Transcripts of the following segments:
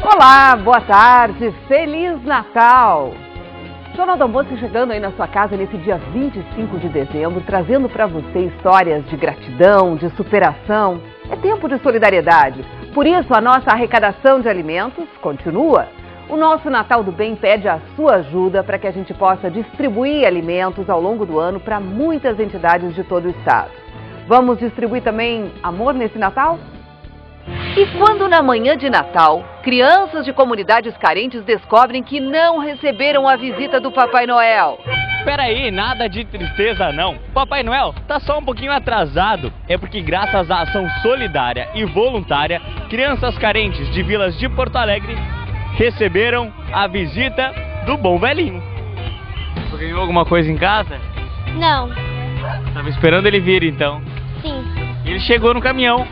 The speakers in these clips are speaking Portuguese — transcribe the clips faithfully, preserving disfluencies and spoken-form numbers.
Olá, boa tarde, Feliz Natal! Jornal do Almoço chegando aí na sua casa nesse dia vinte e cinco de dezembro, trazendo para você histórias de gratidão, de superação. É tempo de solidariedade. Por isso, a nossa arrecadação de alimentos continua. O nosso Natal do Bem pede a sua ajuda para que a gente possa distribuir alimentos ao longo do ano para muitas entidades de todo o estado. Vamos distribuir também amor nesse Natal? E quando na manhã de Natal, crianças de comunidades carentes descobrem que não receberam a visita do Papai Noel? Peraí, nada de tristeza não. Papai Noel tá só um pouquinho atrasado. É porque graças à ação solidária e voluntária, crianças carentes de vilas de Porto Alegre receberam a visita do bom velhinho. Você ganhou alguma coisa em casa? Não. Tava esperando ele vir então. Sim. Ele chegou no caminhão.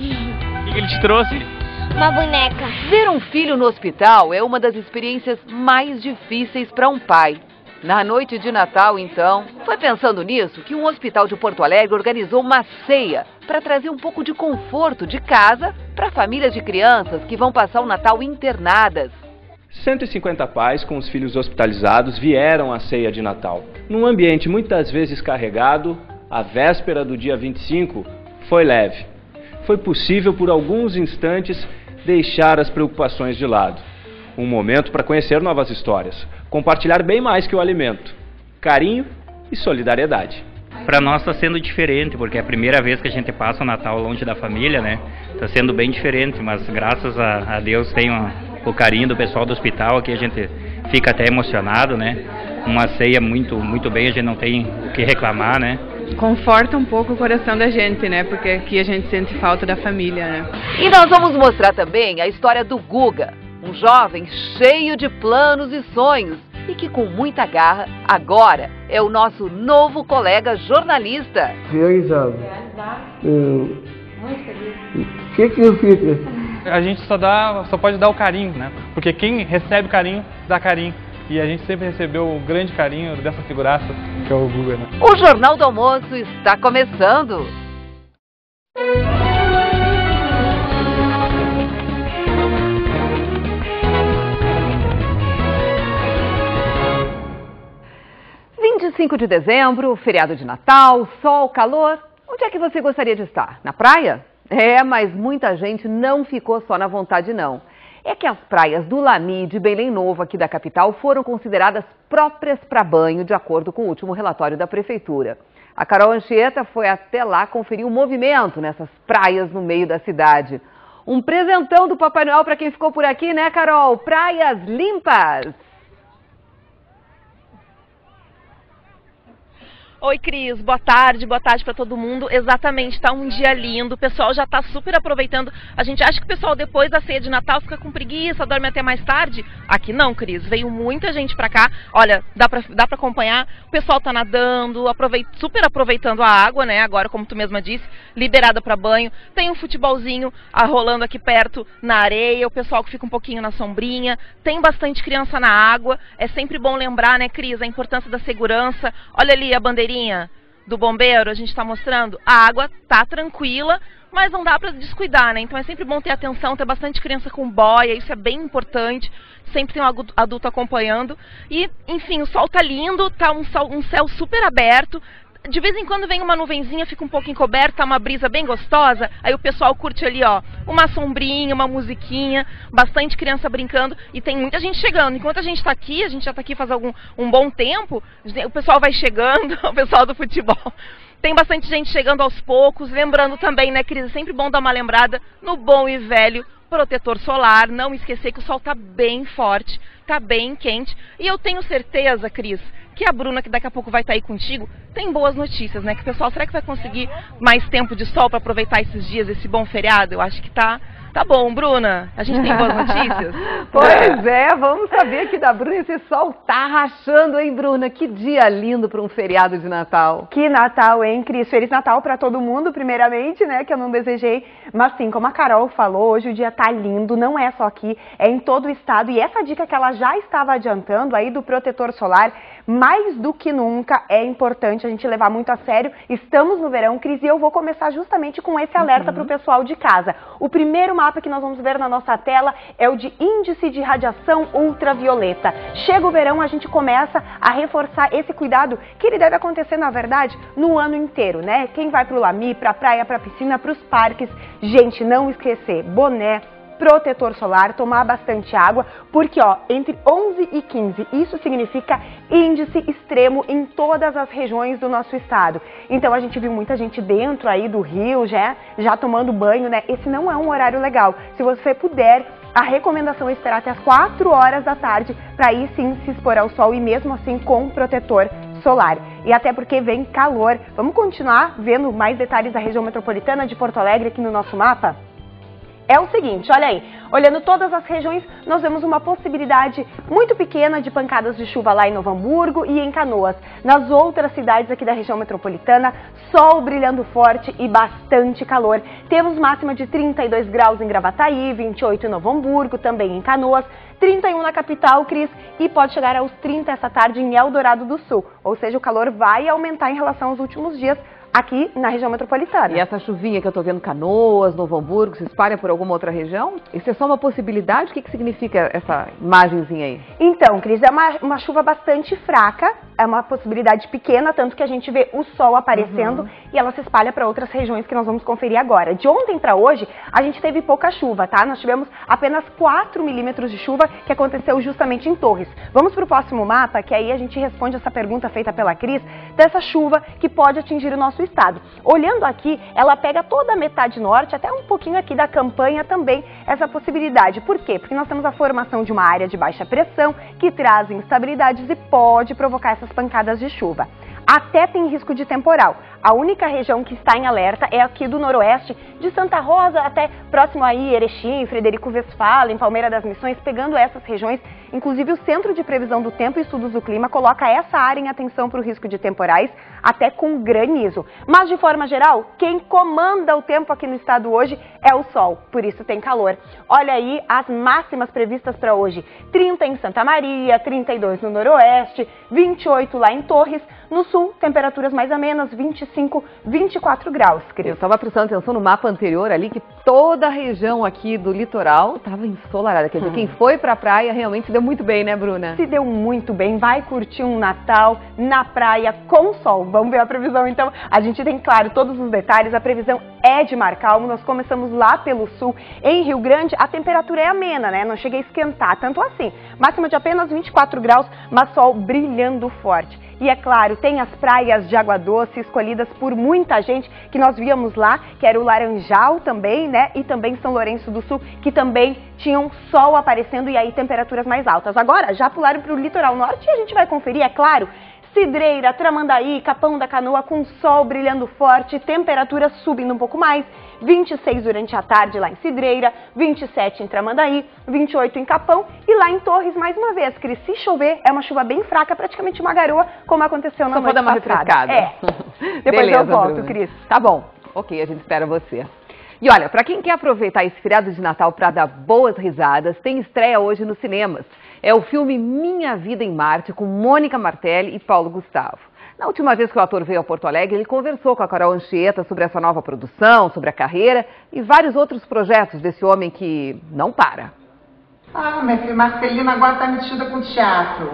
O que ele te trouxe? Uma boneca. Ver um filho no hospital é uma das experiências mais difíceis para um pai. Na noite de Natal, então, foi pensando nisso que um hospital de Porto Alegre organizou uma ceia para trazer um pouco de conforto de casa para famílias de crianças que vão passar o Natal internadas. cento e cinquenta pais com os filhos hospitalizados vieram à ceia de Natal. Num ambiente muitas vezes carregado, a véspera do dia vinte e cinco foi leve. Foi possível, por alguns instantes, deixar as preocupações de lado. Um momento para conhecer novas histórias, compartilhar bem mais que o alimento, carinho e solidariedade. Para nós está sendo diferente, porque é a primeira vez que a gente passa o Natal longe da família, né? Está sendo bem diferente, mas graças a, a Deus tem uma, o carinho do pessoal do hospital, aqui a gente fica até emocionado, né? Uma ceia muito, muito bem, a gente não tem o que reclamar, né? Conforta um pouco o coração da gente, né? Porque aqui a gente sente falta da família, né? E nós vamos mostrar também a história do Guga, um jovem cheio de planos e sonhos e que com muita garra agora é o nosso novo colega jornalista. Realizado. Hum, o que que eu fiz? A gente só dá, só pode dar o carinho, né? Porque quem recebe carinho, dá carinho. E a gente sempre recebeu o grande carinho dessa figuraça que é o Guga, né? O Jornal do Almoço está começando. vinte e cinco de dezembro, feriado de Natal, sol, calor. Onde é que você gostaria de estar? Na praia? É, mas muita gente não ficou só na vontade, não. É que as praias do Lami e de Belém Novo, aqui da capital, foram consideradas próprias para banho, de acordo com o último relatório da Prefeitura. A Carol Anchieta foi até lá conferir o movimento nessas praias no meio da cidade. Um presentão do Papai Noel para quem ficou por aqui, né, Carol? Praias limpas! Oi, Cris, boa tarde, boa tarde para todo mundo. Exatamente, tá um dia lindo, o pessoal já tá super aproveitando. A gente acha que o pessoal depois da ceia de Natal fica com preguiça, dorme até mais tarde. Aqui não, Cris, veio muita gente pra cá. Olha, dá pra, dá pra acompanhar, o pessoal tá nadando, aproveita, super aproveitando a água, né? Agora, como tu mesma disse, liberada pra banho. Tem um futebolzinho ah, rolando aqui perto na areia, o pessoal que fica um pouquinho na sombrinha. Tem bastante criança na água. É sempre bom lembrar, né, Cris, a importância da segurança. Olha ali a bandeirinha do bombeiro, a gente está mostrando, a água tá tranquila, mas não dá para descuidar, né? Então é sempre bom ter atenção, ter bastante criança com boia, isso é bem importante, sempre tem um adulto acompanhando. E, enfim, o sol tá lindo, tá um, sol, um céu super aberto. De vez em quando vem uma nuvenzinha, fica um pouco encoberta, tá uma brisa bem gostosa, aí o pessoal curte ali, ó, uma sombrinha, uma musiquinha, bastante criança brincando e tem muita gente chegando. Enquanto a gente tá aqui, a gente já tá aqui faz algum, um bom tempo, o pessoal vai chegando, o pessoal do futebol. Tem bastante gente chegando aos poucos, lembrando também, né, Cris, é sempre bom dar uma lembrada no bom e velho protetor solar, não esquecer que o sol tá bem forte, tá bem quente e eu tenho certeza, Cris, que a Bruna, que daqui a pouco vai estar aí contigo, tem boas notícias, né? Que o pessoal, será que vai conseguir mais tempo de sol para aproveitar esses dias, esse bom feriado? Eu acho que tá, tá bom, Bruna. A gente tem boas notícias? Pois é, vamos saber aqui da Bruna. Esse sol tá rachando, hein, Bruna? Que dia lindo para um feriado de Natal. Que Natal, hein, Cris? Feliz Natal para todo mundo, primeiramente, né? Que eu não desejei. Mas sim, como a Carol falou, hoje o dia tá lindo, não é só aqui, é em todo o estado. E essa dica que ela já estava adiantando aí do protetor solar, mais do que nunca é importante importante a gente levar muito a sério. Estamos no verão, Cris, e eu vou começar justamente com esse alerta uhum. para o pessoal de casa. O primeiro mapa que nós vamos ver na nossa tela é o de índice de radiação ultravioleta. Chega o verão, a gente começa a reforçar esse cuidado que ele deve acontecer, na verdade, no ano inteiro, né? Quem vai para o Lami, para a praia, para a piscina, para os parques, gente, não esquecer, boné, protetor solar, tomar bastante água, porque ó, entre onze e quinze, isso significa índice extremo em todas as regiões do nosso estado. Então a gente viu muita gente dentro aí do rio, já, já tomando banho, né? Esse não é um horário legal. Se você puder, a recomendação é esperar até as quatro horas da tarde, para aí sim se expor ao sol e mesmo assim com protetor solar. E até porque vem calor. Vamos continuar vendo mais detalhes da região metropolitana de Porto Alegre aqui no nosso mapa? É o seguinte, olha aí, olhando todas as regiões, nós vemos uma possibilidade muito pequena de pancadas de chuva lá em Novo Hamburgo e em Canoas. Nas outras cidades aqui da região metropolitana, sol brilhando forte e bastante calor. Temos máxima de trinta e dois graus em Gravataí, vinte e oito em Novo Hamburgo, também em Canoas, trinta e um na capital, Cris, e pode chegar aos trinta essa tarde em Eldorado do Sul. Ou seja, o calor vai aumentar em relação aos últimos dias aqui na região metropolitana. E essa chuvinha que eu estou vendo, Canoas, Novo Hamburgo, se espalha por alguma outra região? Isso é só uma possibilidade? O que, que significa essa imagenzinha aí? Então, Cris, é uma, uma chuva bastante fraca, é uma possibilidade pequena, tanto que a gente vê o sol aparecendo uhum. e ela se espalha para outras regiões que nós vamos conferir agora. De ontem para hoje, a gente teve pouca chuva, tá? Nós tivemos apenas quatro milímetros de chuva, que aconteceu justamente em Torres. Vamos para o próximo mapa, que aí a gente responde essa pergunta feita pela Cris, dessa chuva que pode atingir o nosso estado. Olhando aqui, ela pega toda a metade norte, até um pouquinho aqui da Campanha também, essa possibilidade. Por quê? Porque nós temos a formação de uma área de baixa pressão que traz instabilidades e pode provocar essas pancadas de chuva. Até tem risco de temporal. A única região que está em alerta é aqui do noroeste, de Santa Rosa até próximo aí, Erechim, Frederico Westphalen, Palmeira das Missões, pegando essas regiões. Inclusive o Centro de Previsão do Tempo e Estudos do Clima coloca essa área em atenção para o risco de temporais, até com granizo. Mas de forma geral, quem comanda o tempo aqui no estado hoje é o sol, por isso tem calor. Olha aí as máximas previstas para hoje, trinta em Santa Maria, trinta e dois no noroeste, vinte e oito lá em Torres. No sul, temperaturas mais amenas, vinte e cinco, vinte e quatro graus, Cris. Eu estava prestando atenção no mapa anterior ali, que toda a região aqui do litoral estava ensolarada. Quer dizer, hum. quem foi para a praia realmente se deu muito bem, né, Bruna? Se deu muito bem. Vai curtir um Natal na praia com sol. Vamos ver a previsão, então. A gente tem, claro, todos os detalhes. A previsão é de mar calmo. Nós começamos lá pelo sul. Em Rio Grande, a temperatura é amena, né? Não chega a esquentar tanto assim. Máxima de apenas vinte e quatro graus, mas sol brilhando forte. E é claro, tem as praias de água doce escolhidas por muita gente que nós víamos lá, que era o Laranjal também, né? E também São Lourenço do Sul, que também tinham sol aparecendo e aí temperaturas mais altas. Agora, já pularam para o litoral norte e a gente vai conferir, é claro, Cidreira, Tramandaí, Capão da Canoa com sol brilhando forte, temperatura subindo um pouco mais, vinte e seis durante a tarde lá em Cidreira, vinte e sete em Tramandaí, vinte e oito em Capão e lá em Torres mais uma vez, Cris, se chover é uma chuva bem fraca, praticamente uma garoa, como aconteceu na Só noite dar uma passada. refrescada. É. Depois Beleza, eu volto, Bruna. Cris. Tá bom, ok, a gente espera você. E olha, para quem quer aproveitar esse feriado de Natal para dar boas risadas, tem estreia hoje nos cinemas. É o filme Minha Vida em Marte, com Mônica Martelli e Paulo Gustavo. Na última vez que o ator veio a Porto Alegre, ele conversou com a Carol Anchieta sobre essa nova produção, sobre a carreira e vários outros projetos desse homem que não para. Ah, minha filha, Marcelina agora tá metida com teatro.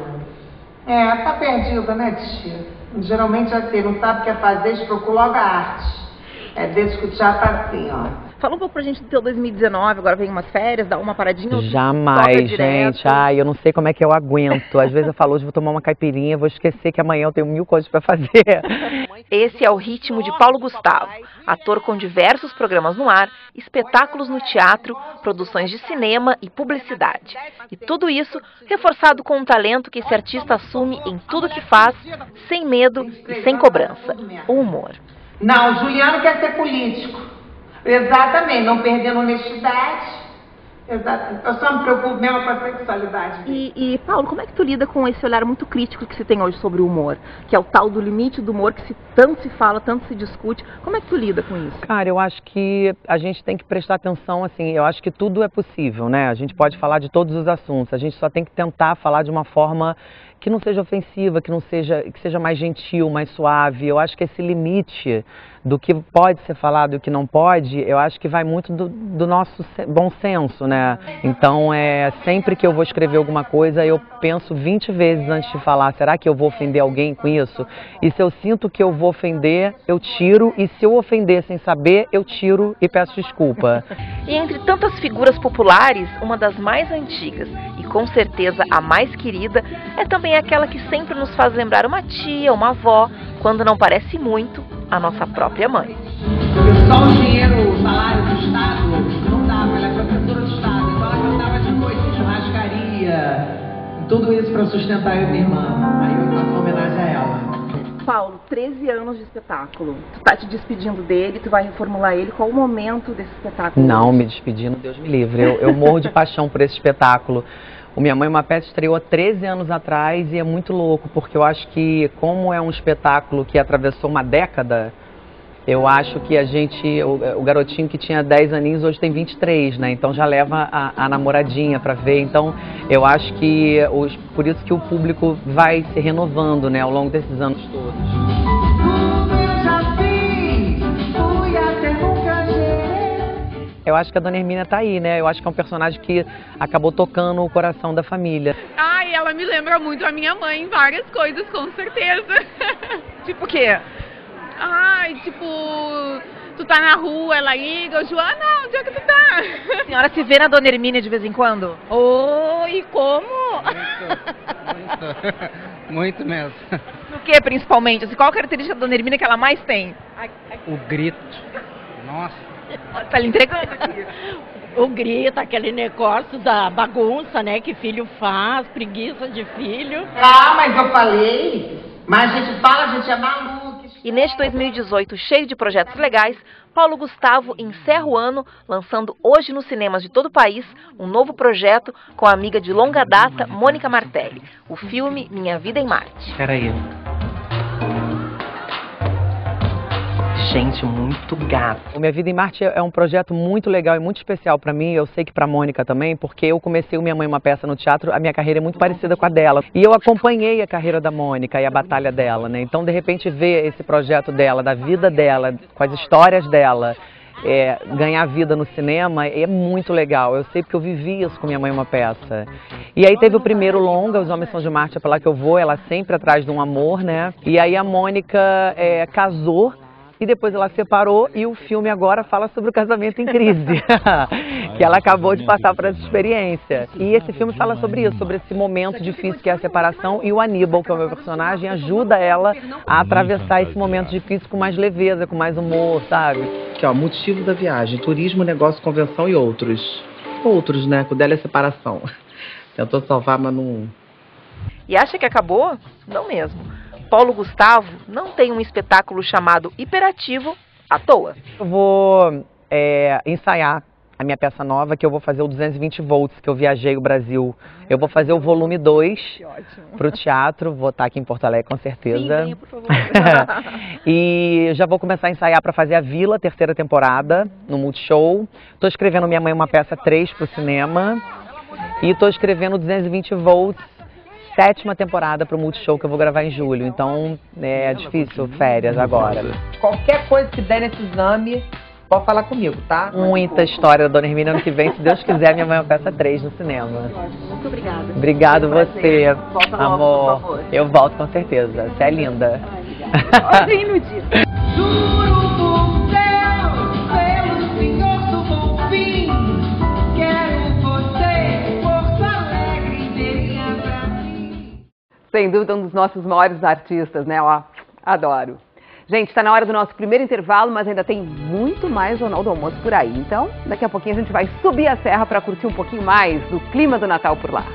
É, tá perdida, né, tia? Geralmente assim, não sabe o que é fazer, procura logo a arte. É desde que o teatro tá assim, ó. Fala um pouco pra gente do teu dois mil e dezenove, agora vem umas férias, dá uma paradinha. Jamais, gente. Ai, eu não sei como é que eu aguento. Às vezes eu falo, hoje vou tomar uma caipirinha, vou esquecer que amanhã eu tenho mil coisas pra fazer. Esse é o ritmo de Paulo Gustavo, ator com diversos programas no ar, espetáculos no teatro, produções de cinema e publicidade. E tudo isso reforçado com um talento que esse artista assume em tudo que faz, sem medo e sem cobrança, o humor. Não, Juliano quer ser político. Exatamente, não perdendo honestidade. Exato. Eu só me preocupo mesmo com a sexualidade. E, e, Paulo, como é que tu lida com esse olhar muito crítico que se tem hoje sobre o humor? Que é o tal do limite do humor que se, tanto se fala, tanto se discute. Como é que tu lida com isso? Cara, eu acho que a gente tem que prestar atenção, assim, eu acho que tudo é possível, né? A gente pode falar de todos os assuntos, a gente só tem que tentar falar de uma forma que não seja ofensiva, que não seja, que seja mais gentil, mais suave. Eu acho que esse limite do que pode ser falado e o que não pode, eu acho que vai muito do, do nosso bom senso, né? Então, é, sempre que eu vou escrever alguma coisa, eu penso vinte vezes antes de falar, será que eu vou ofender alguém com isso? E se eu sinto que eu vou ofender, eu tiro, e se eu ofender sem saber, eu tiro e peço desculpa. E entre tantas figuras populares, uma das mais antigas e com certeza a mais querida é também aquela que sempre nos faz lembrar uma tia, uma avó, quando não parece muito, a nossa própria mãe. Só o dinheiro, o salário do Estado não dava, ela é professora do Estado, então ela cantava de noite, churrascaria, tudo isso para sustentar eu e minha irmã. Aí eu faço uma homenagem a ela. Paulo, treze anos de espetáculo. Tu tá te despedindo dele, tu vai reformular ele. Qual o momento desse espetáculo? Não, me despedindo, Deus me livre. Eu, eu morro de paixão por esse espetáculo. O Minha Mãe Uma Peça estreou há treze anos atrás e é muito louco, porque eu acho que, como é um espetáculo que atravessou uma década, eu acho que a gente, o, o garotinho que tinha dez aninhos hoje tem vinte e três, né? Então já leva a, a namoradinha para ver. Então eu acho que, os, por isso que o público vai se renovando, né, ao longo desses anos todos. Eu acho que a Dona Hermínia tá aí, né? Eu acho que é um personagem que acabou tocando o coração da família. Ai, ela me lembra muito a minha mãe em várias coisas, com certeza. Tipo o quê? Ai, tipo, tu tá na rua, ela liga, Joana, onde é que tu tá? A senhora se vê na Dona Hermínia de vez em quando? Oi, como? Muito, muito, muito mesmo. No que, principalmente? Assim, qual a característica da Dona Hermínia que ela mais tem? O grito. Nossa. Tá lhe entregando aqui. O grito, aquele negócio da bagunça, né, que filho faz, preguiça de filho. Ah, mas eu falei, mas a gente fala, a gente é maluco. E neste dois mil e dezoito, cheio de projetos legais, Paulo Gustavo encerra o ano lançando hoje nos cinemas de todo o país um novo projeto com a amiga de longa data, Mônica Martelli. O filme Minha Vida em Marte. Peraí. Gente, muito gato. O Minha Vida em Marte é um projeto muito legal e muito especial para mim, eu sei que para a Mônica também, porque eu comecei o Minha Mãe Uma Peça no teatro, a minha carreira é muito parecida com a dela. E eu acompanhei a carreira da Mônica e a batalha dela, né? Então, de repente, ver esse projeto dela, da vida dela, com as histórias dela, é, ganhar vida no cinema é muito legal. Eu sei porque eu vivi isso com Minha Mãe Uma Peça. E aí teve o primeiro longa, Os Homens São de Marte, é pra lá que eu vou, ela sempre atrás de um amor, né? E aí a Mônica é, casou. E depois ela separou e o filme agora fala sobre o casamento em crise, que ela acabou de passar por essa experiência. E esse filme fala sobre isso, sobre esse momento difícil que é a separação, e o Aníbal, que é o meu personagem, ajuda ela a atravessar esse momento difícil com mais leveza, com mais humor, sabe? Aqui, ó, motivo da viagem, turismo, negócio, convenção e outros. Outros, né? O dela é separação. Tentou salvar, mas não... E acha que acabou? Não mesmo. Paulo Gustavo não tem um espetáculo chamado Hiperativo à toa. Eu vou é, ensaiar a minha peça nova, que eu vou fazer o duzentos e vinte volts, que eu viajei o Brasil. Eu vou fazer o volume dois para o teatro, vou estar aqui em Porto Alegre com certeza. Sim, venha, por favor. E já vou começar a ensaiar para fazer a Vila, terceira temporada, no Multishow. Estou escrevendo Minha Mãe Uma Peça três para o cinema. E estou escrevendo duzentos e vinte volts, sétima temporada para o Multishow, que eu vou gravar em julho. Então, é difícil, férias agora. Qualquer coisa que der nesse exame, pode falar comigo, tá? Muita história da Dona Hermínia ano que vem, se Deus quiser, Minha Mãe Uma Peça três no cinema. Muito obrigada. Obrigado você, Volta logo, amor. por favor. Eu volto com certeza. Você é linda. Ai, Olha no dia. Juro por Deus, pelo Senhor do Bom Fim, quero você, Porto Alegre, venha pra mim. Sem dúvida, um dos nossos maiores artistas, né? Ó, adoro. Gente, está na hora do nosso primeiro intervalo, mas ainda tem muito mais Jornal do Almoço por aí. Então, daqui a pouquinho a gente vai subir a serra para curtir um pouquinho mais do clima do Natal por lá.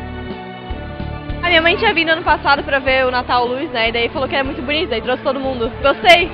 A minha mãe tinha vindo ano passado para ver o Natal Luz, né? E daí falou que era muito bonito, daí trouxe todo mundo. Gostei!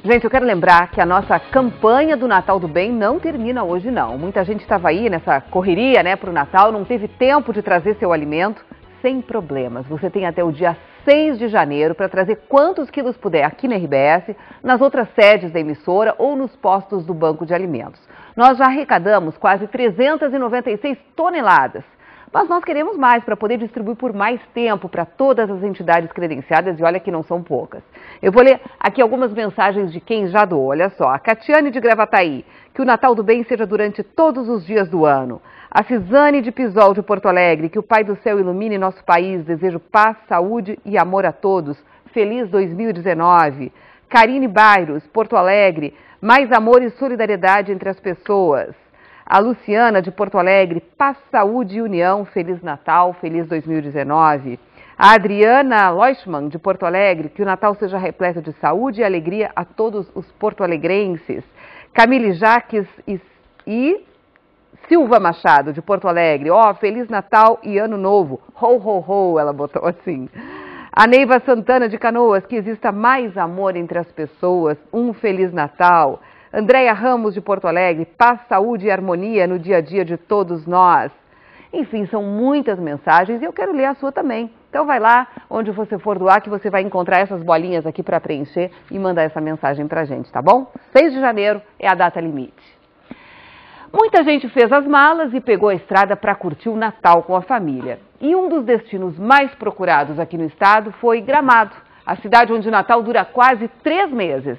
Gente, eu quero lembrar que a nossa campanha do Natal do Bem não termina hoje, não. Muita gente estava aí nessa correria, né, para o Natal, não teve tempo de trazer seu alimento. Sem problemas. Você tem até o dia seis de janeiro para trazer quantos quilos puder aqui na R B S, nas outras sedes da emissora ou nos postos do Banco de Alimentos. Nós já arrecadamos quase trezentas e noventa e seis toneladas. Mas nós queremos mais para poder distribuir por mais tempo para todas as entidades credenciadas e olha que não são poucas. Eu vou ler aqui algumas mensagens de quem já doou. Olha só, a Catiane de Gravataí, que o Natal do Bem seja durante todos os dias do ano. A Cisane de Pisol de Porto Alegre, que o Pai do Céu ilumine nosso país. Desejo paz, saúde e amor a todos. Feliz dois mil e dezenove. Karine Bairros, Porto Alegre, mais amor e solidariedade entre as pessoas. A Luciana de Porto Alegre, paz, saúde e união, Feliz Natal, feliz dois mil e dezenove. A Adriana Leuschmann de Porto Alegre, que o Natal seja repleto de saúde e alegria a todos os porto-alegrenses. Camille Jaques e, e Silva Machado de Porto Alegre, ó, oh, Feliz Natal e Ano Novo, ho, ho, ho, ela botou assim. A Neiva Santana de Canoas, que exista mais amor entre as pessoas, um Feliz Natal. Andréia Ramos de Porto Alegre, paz, saúde e harmonia no dia a dia de todos nós. Enfim, são muitas mensagens e eu quero ler a sua também. Então vai lá, onde você for doar, que você vai encontrar essas bolinhas aqui para preencher e mandar essa mensagem pra gente, tá bom? seis de janeiro é a data limite. Muita gente fez as malas e pegou a estrada para curtir o Natal com a família. E um dos destinos mais procurados aqui no estado foi Gramado, a cidade onde o Natal dura quase três meses.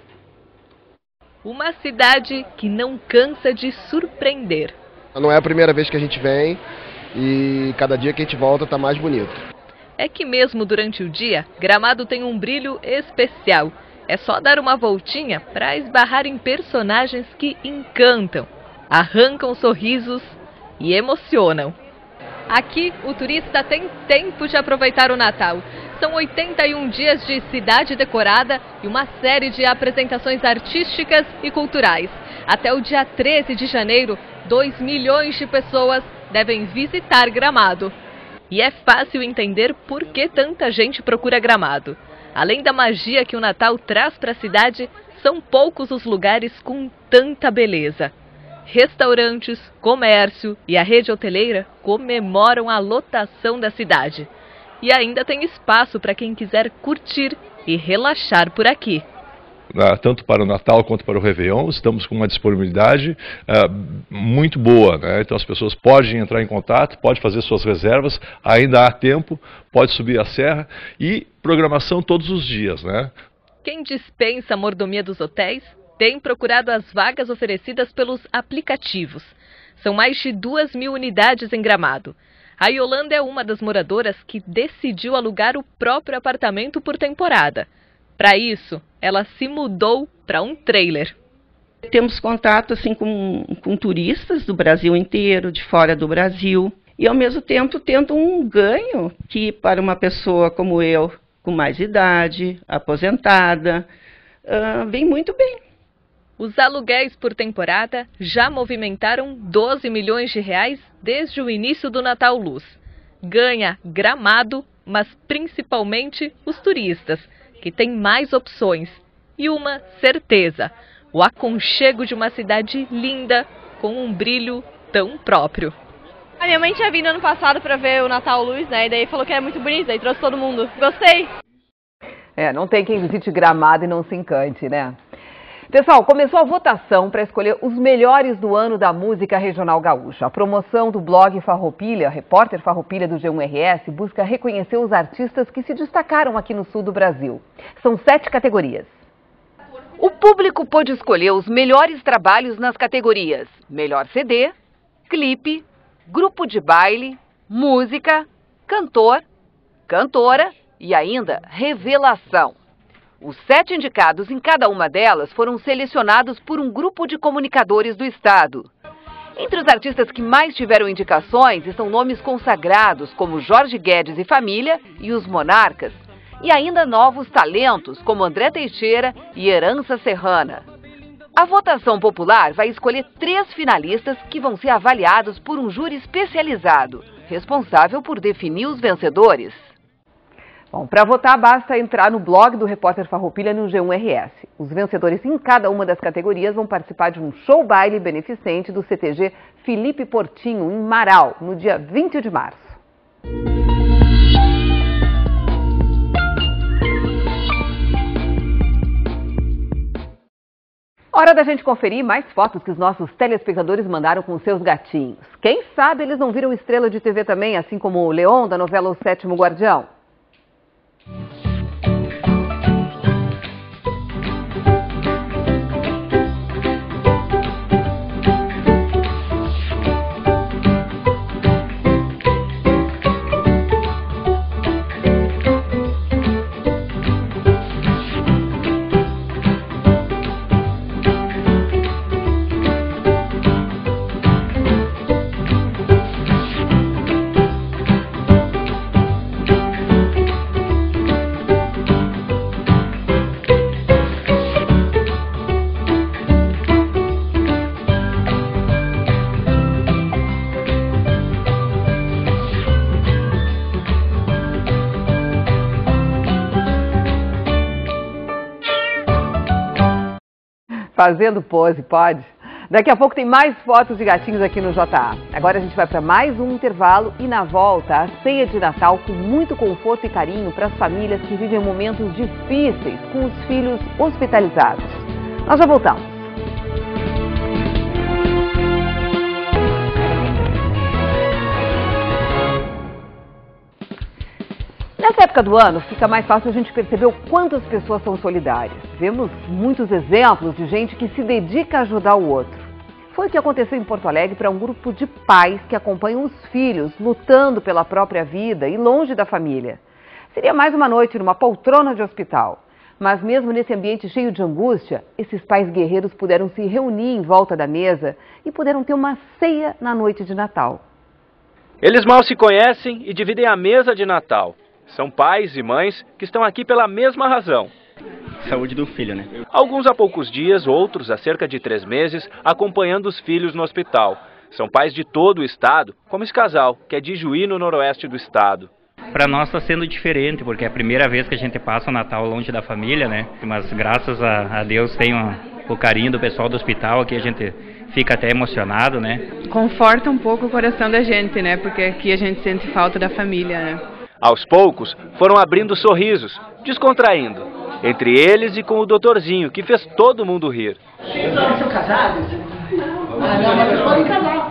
Uma cidade que não cansa de surpreender. Não é a primeira vez que a gente vem e cada dia que a gente volta está mais bonito. É que mesmo durante o dia, Gramado tem um brilho especial. É só dar uma voltinha para esbarrar em personagens que encantam, arrancam sorrisos e emocionam. Aqui, o turista tem tempo de aproveitar o Natal. São oitenta e um dias de cidade decorada e uma série de apresentações artísticas e culturais. Até o dia treze de janeiro, dois milhões de pessoas devem visitar Gramado. E é fácil entender por que tanta gente procura Gramado. Além da magia que o Natal traz para a cidade, são poucos os lugares com tanta beleza. Restaurantes, comércio e a rede hoteleira comemoram a lotação da cidade. E ainda tem espaço para quem quiser curtir e relaxar por aqui. Tanto para o Natal quanto para o Réveillon, estamos com uma disponibilidade uh, muito boa, né? Então as pessoas podem entrar em contato, podem fazer suas reservas, ainda há tempo, pode subir a serra e programação todos os dias, né? Quem dispensa a mordomia dos hotéis tem procurado as vagas oferecidas pelos aplicativos. São mais de duas mil unidades em Gramado. A Yolanda é uma das moradoras que decidiu alugar o próprio apartamento por temporada. Para isso, ela se mudou para um trailer. Temos contato assim, com, com turistas do Brasil inteiro, de fora do Brasil. E, ao mesmo tempo, tendo um ganho que, para uma pessoa como eu, com mais idade, aposentada, uh, vem muito bem. Os aluguéis por temporada já movimentaram doze milhões de reais desde o início do Natal Luz. Ganha Gramado, mas principalmente os turistas, que têm mais opções. E uma certeza, o aconchego de uma cidade linda com um brilho tão próprio. A minha mãe tinha vindo ano passado para ver o Natal Luz, né? E daí falou que era muito bonito, daí trouxe todo mundo. Gostei! É, não tem quem visite Gramado e não se encante, né? Pessoal, começou a votação para escolher os melhores do ano da música regional gaúcha. A promoção do blog Farroupilha, Repórter Farroupilha do G um R S, busca reconhecer os artistas que se destacaram aqui no sul do Brasil. São sete categorias. O público pôde escolher os melhores trabalhos nas categorias Melhor C D, Clipe, Grupo de Baile, Música, Cantor, Cantora e ainda Revelação. Os sete indicados em cada uma delas foram selecionados por um grupo de comunicadores do estado. Entre os artistas que mais tiveram indicações estão nomes consagrados como Jorge Guedes e Família e Os Monarcas, e ainda novos talentos como André Teixeira e Herança Serrana. A votação popular vai escolher três finalistas que vão ser avaliados por um júri especializado, responsável por definir os vencedores. Bom, para votar basta entrar no blog do repórter Farroupilha no G um R S. Os vencedores em cada uma das categorias vão participar de um show baile beneficente do C T G Felipe Portinho, em Marau, no dia vinte de março. Hora da gente conferir mais fotos que os nossos telespectadores mandaram com seus gatinhos. Quem sabe eles não viram estrela de T V também, assim como o Leon da novela O Sétimo Guardião? Fazendo pose, pode? Daqui a pouco tem mais fotos de gatinhos aqui no J A. Agora a gente vai para mais um intervalo e na volta a ceia de Natal com muito conforto e carinho para as famílias que vivem momentos difíceis com os filhos hospitalizados. Nós já voltamos. Nessa época do ano, fica mais fácil a gente perceber o quanto as pessoas são solidárias. Vemos muitos exemplos de gente que se dedica a ajudar o outro. Foi o que aconteceu em Porto Alegre para um grupo de pais que acompanham os filhos lutando pela própria vida e longe da família. Seria mais uma noite numa poltrona de hospital. Mas mesmo nesse ambiente cheio de angústia, esses pais guerreiros puderam se reunir em volta da mesa e puderam ter uma ceia na noite de Natal. Eles mal se conhecem e dividem a mesa de Natal. São pais e mães que estão aqui pela mesma razão. Saúde do filho, né? Alguns há poucos dias, outros há cerca de três meses, acompanhando os filhos no hospital. São pais de todo o estado, como esse casal, que é de Juí, no noroeste do estado. Para nós está sendo diferente, porque é a primeira vez que a gente passa o Natal longe da família, né? Mas graças a, a Deus tem uma, o carinho do pessoal do hospital, aqui a gente fica até emocionado, né? Conforta um pouco o coração da gente, né? Porque aqui a gente sente falta da família, né? Aos poucos, foram abrindo sorrisos, descontraindo. Entre eles e com o doutorzinho, que fez todo mundo rir. Vocês são casados? Ah, não, mas vocês podem casar.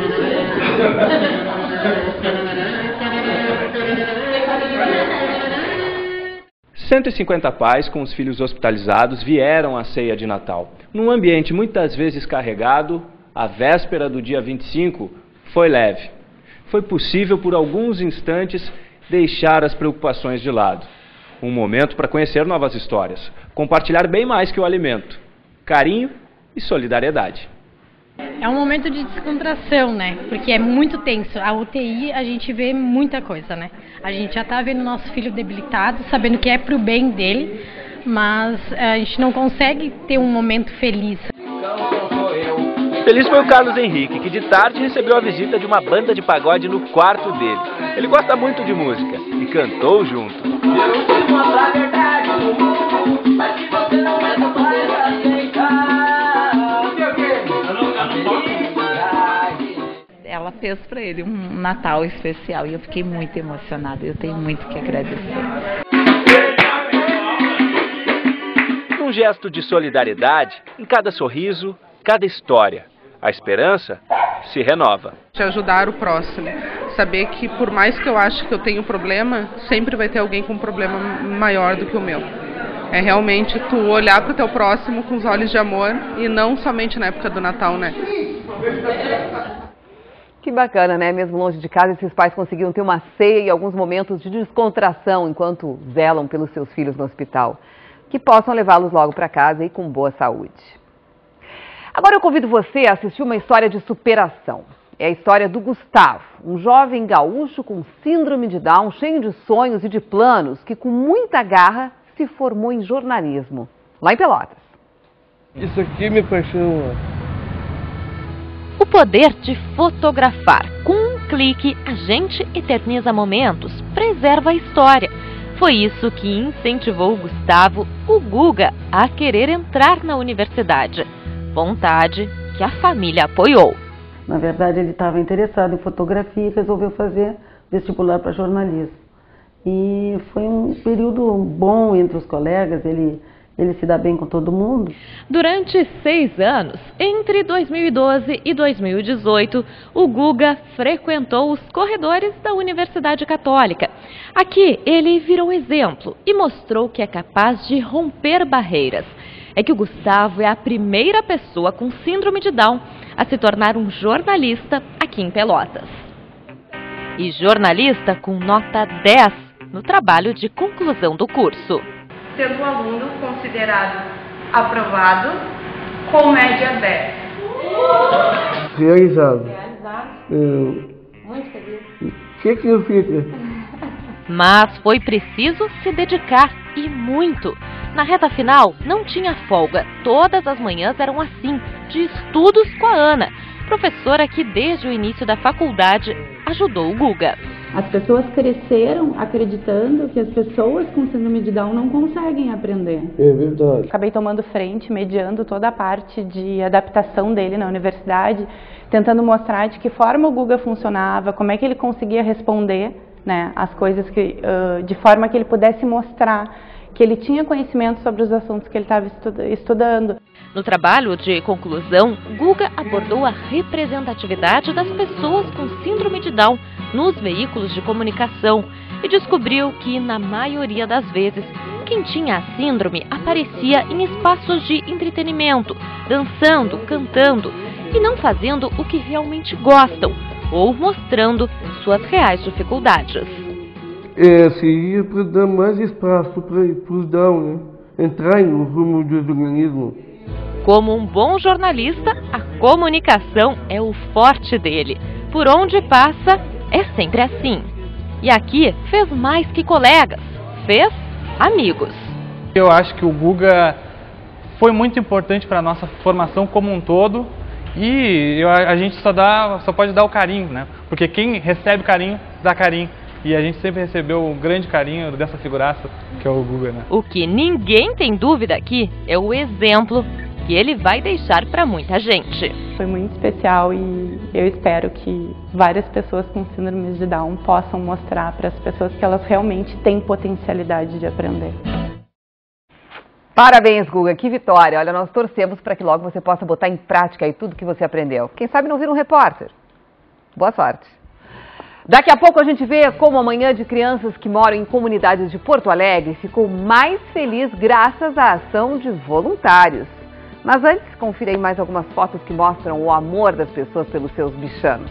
cento e cinquenta pais com os filhos hospitalizados vieram à ceia de Natal. Num ambiente muitas vezes carregado, a véspera do dia vinte e cinco foi leve. Foi possível por alguns instantes deixar as preocupações de lado. Um momento para conhecer novas histórias, compartilhar bem mais que o alimento, carinho e solidariedade. É um momento de descontração, né? Porque é muito tenso. A U T I a gente vê muita coisa, né? A gente já tá vendo nosso filho debilitado, sabendo que é pro bem dele, mas a gente não consegue ter um momento feliz. Feliz foi o Carlos Henrique, que de tarde recebeu a visita de uma banda de pagode no quarto dele. Ele gosta muito de música e cantou junto. Ela fez para ele um Natal especial e eu fiquei muito emocionada. Eu tenho muito que agradecer. Um gesto de solidariedade em cada sorriso, cada história. A esperança se renova. De ajudar o próximo. Saber que por mais que eu ache que eu tenho problema, sempre vai ter alguém com um problema maior do que o meu. É realmente tu olhar para o teu próximo com os olhos de amor e não somente na época do Natal, né? Que bacana, né? Mesmo longe de casa, esses pais conseguiram ter uma ceia e alguns momentos de descontração enquanto zelam pelos seus filhos no hospital. Que possam levá-los logo para casa e com boa saúde. Agora eu convido você a assistir uma história de superação. É a história do Gustavo, um jovem gaúcho com síndrome de Down, cheio de sonhos e de planos, que com muita garra se formou em jornalismo, lá em Pelotas. Isso aqui me apaixona. O poder de fotografar. Com um clique, a gente eterniza momentos, preserva a história. Foi isso que incentivou o Gustavo, o Guga, a querer entrar na universidade. Vontade que a família apoiou. Na verdade, ele estava interessado em fotografia e resolveu fazer vestibular para jornalismo. E foi um período bom entre os colegas, ele, ele se dá bem com todo mundo. Durante seis anos, entre dois mil e doze e dois mil e dezoito, o Guga frequentou os corredores da Universidade Católica. Aqui, ele virou exemplo e mostrou que é capaz de romper barreiras. É que o Gustavo é a primeira pessoa com síndrome de Down a se tornar um jornalista aqui em Pelotas. E jornalista com nota dez no trabalho de conclusão do curso. Sendo um aluno considerado aprovado com média dez. Realizado. Realizado. É... Muito feliz. O que significa? Mas foi preciso se dedicar, e muito. Na reta final, não tinha folga. Todas as manhãs eram assim, de estudos com a Ana, professora que desde o início da faculdade ajudou o Guga. As pessoas cresceram acreditando que as pessoas com síndrome de Down não conseguem aprender. É verdade. Acabei tomando frente, mediando toda a parte de adaptação dele na universidade, tentando mostrar de que forma o Guga funcionava, como é que ele conseguia responder, né, as coisas que, uh, de forma que ele pudesse mostrar que ele tinha conhecimento sobre os assuntos que ele estava estudando. No trabalho de conclusão, Guga abordou a representatividade das pessoas com síndrome de Down nos veículos de comunicação e descobriu que, na maioria das vezes, quem tinha a síndrome aparecia em espaços de entretenimento, dançando, cantando e não fazendo o que realmente gostam ou mostrando suas reais dificuldades. É, seria para dar mais espaço para os Down, né? Entrar no rumo do organismo. Como um bom jornalista, a comunicação é o forte dele. Por onde passa, é sempre assim. E aqui fez mais que colegas, fez amigos. Eu acho que o Guga foi muito importante para a nossa formação como um todo. E eu, a gente só, dá, só pode dar o carinho, né? Porque quem recebe carinho, dá carinho. E a gente sempre recebeu um grande carinho dessa figuraça que é o Guga, né? O que ninguém tem dúvida aqui é o exemplo que ele vai deixar para muita gente. Foi muito especial e eu espero que várias pessoas com síndrome de Down possam mostrar para as pessoas que elas realmente têm potencialidade de aprender. Parabéns, Guga, que vitória. Olha, nós torcemos para que logo você possa botar em prática aí tudo que você aprendeu. Quem sabe não vira um repórter. Boa sorte. Daqui a pouco a gente vê como a Manhã de Crianças que moram em comunidades de Porto Alegre ficou mais feliz graças à ação de voluntários. Mas antes, confira aí mais algumas fotos que mostram o amor das pessoas pelos seus bichanos.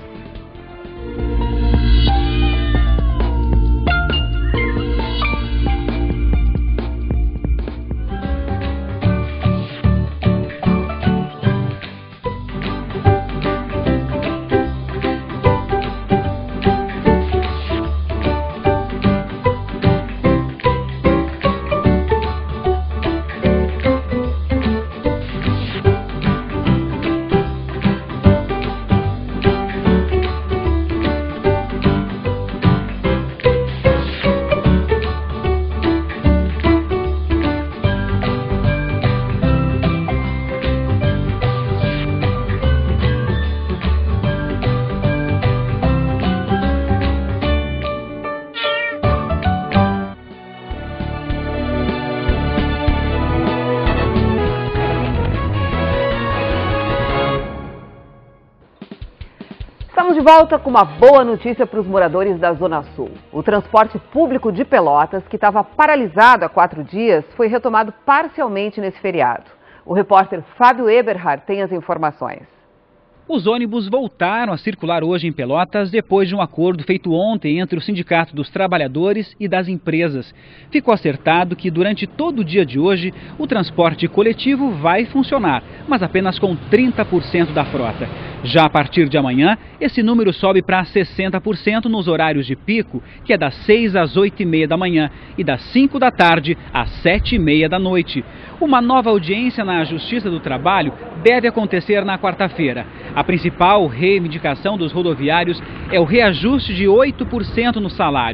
Estamos de volta com uma boa notícia para os moradores da Zona Sul. O transporte público de Pelotas, que estava paralisado há quatro dias, foi retomado parcialmente nesse feriado. O repórter Fábio Eberhard tem as informações. Os ônibus voltaram a circular hoje em Pelotas depois de um acordo feito ontem entre o Sindicato dos Trabalhadores e das empresas. Ficou acertado que durante todo o dia de hoje o transporte coletivo vai funcionar, mas apenas com trinta por cento da frota. Já a partir de amanhã, esse número sobe para sessenta por cento nos horários de pico, que é das seis às oito e meia da manhã e das cinco da tarde às sete e meia da noite. Uma nova audiência na Justiça do Trabalho deve acontecer na quarta-feira. A principal reivindicação dos rodoviários é o reajuste de oito por cento no salário.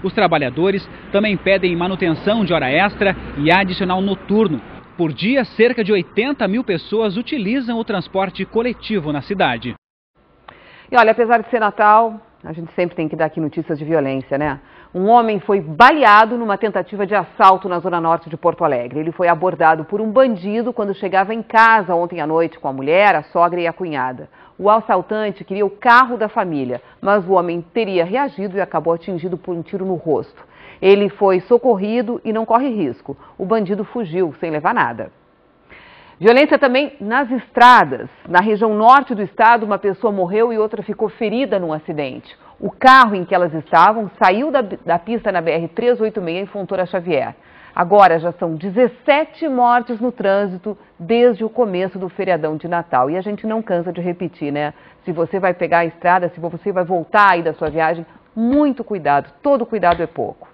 Os trabalhadores também pedem manutenção de hora extra e adicional noturno. Por dia, cerca de oitenta mil pessoas utilizam o transporte coletivo na cidade. E olha, apesar de ser Natal, a gente sempre tem que dar aqui notícias de violência, né? Um homem foi baleado numa tentativa de assalto na zona norte de Porto Alegre. Ele foi abordado por um bandido quando chegava em casa ontem à noite com a mulher, a sogra e a cunhada. O assaltante queria o carro da família, mas o homem teria reagido e acabou atingido por um tiro no rosto. Ele foi socorrido e não corre risco. O bandido fugiu sem levar nada. Violência também nas estradas. Na região norte do estado, uma pessoa morreu e outra ficou ferida num acidente. O carro em que elas estavam saiu da, da pista na B R trezentos e oitenta e seis em Fontoura Xavier. Agora já são dezessete mortes no trânsito desde o começo do feriadão de Natal. E a gente não cansa de repetir, né? Se você vai pegar a estrada, se você vai voltar aí da sua viagem, muito cuidado. Todo cuidado é pouco.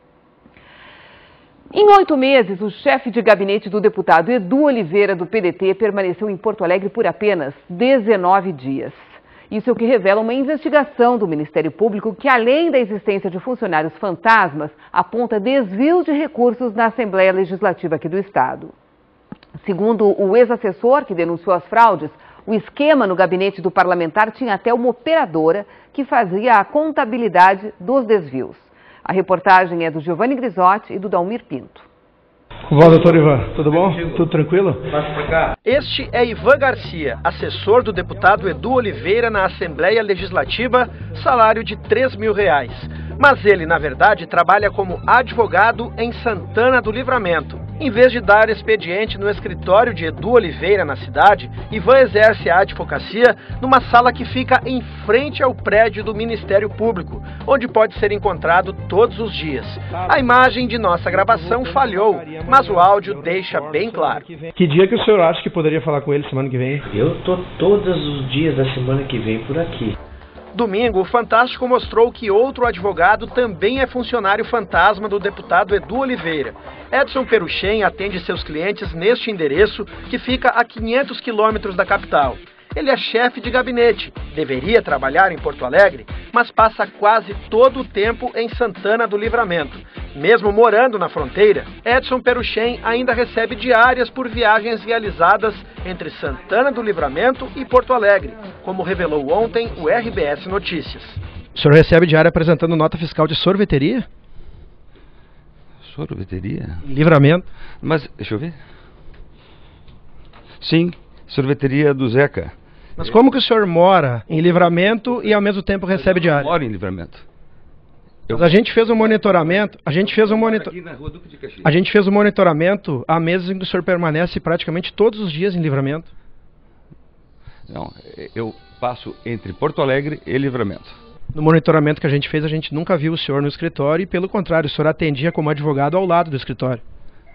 Em oito meses, o chefe de gabinete do deputado Edu Oliveira, do P D T, permaneceu em Porto Alegre por apenas dezenove dias. Isso é o que revela uma investigação do Ministério Público que, além da existência de funcionários fantasmas, aponta desvios de recursos na Assembleia Legislativa aqui do Estado. Segundo o ex-assessor que denunciou as fraudes, o esquema no gabinete do parlamentar tinha até uma operadora que fazia a contabilidade dos desvios. A reportagem é do Giovanni Grisotti e do Dalmir Pinto. Olá, doutor Ivan, tudo bom? Tudo tranquilo? Este é Ivan Garcia, assessor do deputado Edu Oliveira na Assembleia Legislativa, salário de três mil reais. Mas ele, na verdade, trabalha como advogado em Santana do Livramento. Em vez de dar expediente no escritório de Edu Oliveira na cidade, Ivan exerce a advocacia numa sala que fica em frente ao prédio do Ministério Público, onde pode ser encontrado todos os dias. A imagem de nossa gravação falhou, mas o áudio deixa bem claro. Que dia que o senhor acha que poderia falar com ele semana que vem? Eu tô todos os dias da semana que vem por aqui. Domingo, o Fantástico mostrou que outro advogado também é funcionário fantasma do deputado Edu Oliveira. Edson Peruchen atende seus clientes neste endereço, que fica a quinhentos quilômetros da capital. Ele é chefe de gabinete, deveria trabalhar em Porto Alegre, mas passa quase todo o tempo em Santana do Livramento. Mesmo morando na fronteira, Edson Peruchen ainda recebe diárias por viagens realizadas entre Santana do Livramento e Porto Alegre, como revelou ontem o R B S Notícias. O senhor recebe diária apresentando nota fiscal de sorveteria? Sorveteria? Livramento. Mas, deixa eu ver. Sim, sorveteria do Zeca. Mas como que o senhor mora em Livramento e ao mesmo tempo recebe diária? Eu moro em Livramento. Eu... Mas a gente fez um monitoramento, a gente fez um monitor... A gente fez um monitoramento há meses em que o senhor permanece praticamente todos os dias em Livramento. Não, eu passo entre Porto Alegre e Livramento. No monitoramento que a gente fez, a gente nunca viu o senhor no escritório e, pelo contrário, o senhor atendia como advogado ao lado do escritório.